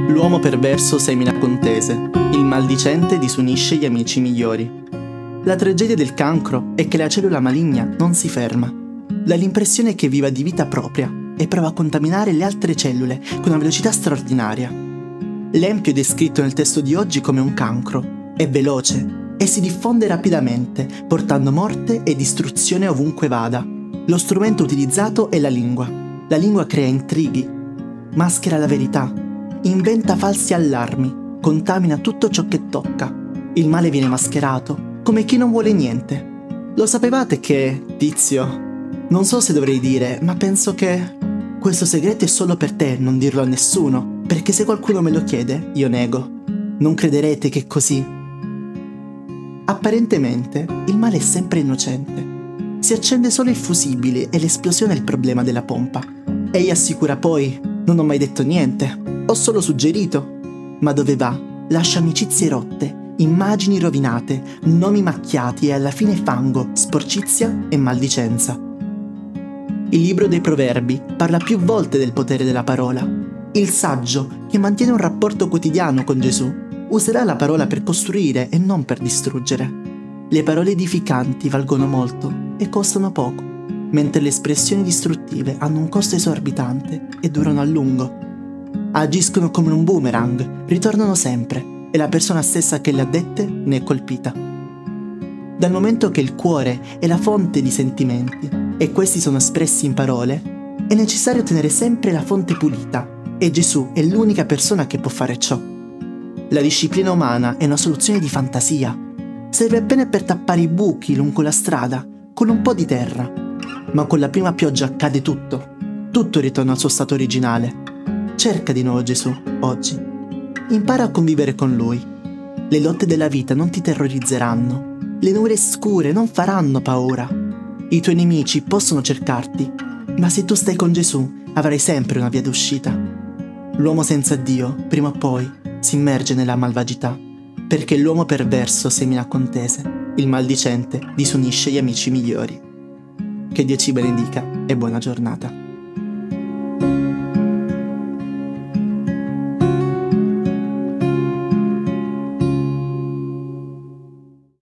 L'uomo perverso semina contese, il maldicente disunisce gli amici migliori. La tragedia del cancro è che la cellula maligna non si ferma. Dà l'impressione che viva di vita propria e prova a contaminare le altre cellule con una velocità straordinaria. L'empio è descritto nel testo di oggi come un cancro. È veloce e si diffonde rapidamente, portando morte e distruzione ovunque vada. Lo strumento utilizzato è la lingua. La lingua crea intrighi, maschera la verità, inventa falsi allarmi, contamina tutto ciò che tocca. Il male viene mascherato, come chi non vuole niente. Lo sapevate che, tizio? Non so se dovrei dire, ma penso che questo segreto è solo per te, non dirlo a nessuno, perché se qualcuno me lo chiede, io nego. Non crederete che è così. Apparentemente, il male è sempre innocente. Si accende solo il fusibile e l'esplosione è il problema della pompa. Egli assicura poi, non ho mai detto niente, ho solo suggerito. Ma dove va? Lascia amicizie rotte, immagini rovinate, nomi macchiati e alla fine fango, sporcizia e maldicenza. Il libro dei Proverbi parla più volte del potere della parola. Il saggio, che mantiene un rapporto quotidiano con Gesù, userà la parola per costruire e non per distruggere. Le parole edificanti valgono molto e costano poco, mentre le espressioni distruttive hanno un costo esorbitante e durano a lungo. Agiscono come un boomerang, ritornano sempre e la persona stessa che le ha dette ne è colpita. Dal momento che il cuore è la fonte di sentimenti e questi sono espressi in parole, è necessario tenere sempre la fonte pulita e Gesù è l'unica persona che può fare ciò. La disciplina umana è una soluzione di fantasia. Serve bene per tappare i buchi lungo la strada con un po' di terra, ma con la prima pioggia accade tutto. Tutto ritorna al suo stato originale. Cerca di nuovo Gesù, oggi. Impara a convivere con Lui. Le lotte della vita non ti terrorizzeranno. Le nuvole scure non faranno paura. I tuoi nemici possono cercarti, ma se tu stai con Gesù avrai sempre una via d'uscita. L'uomo senza Dio, prima o poi, si immerge nella malvagità, perché l'uomo perverso semina contese, il maldicente disunisce gli amici migliori. Che Dio ci benedica e buona giornata.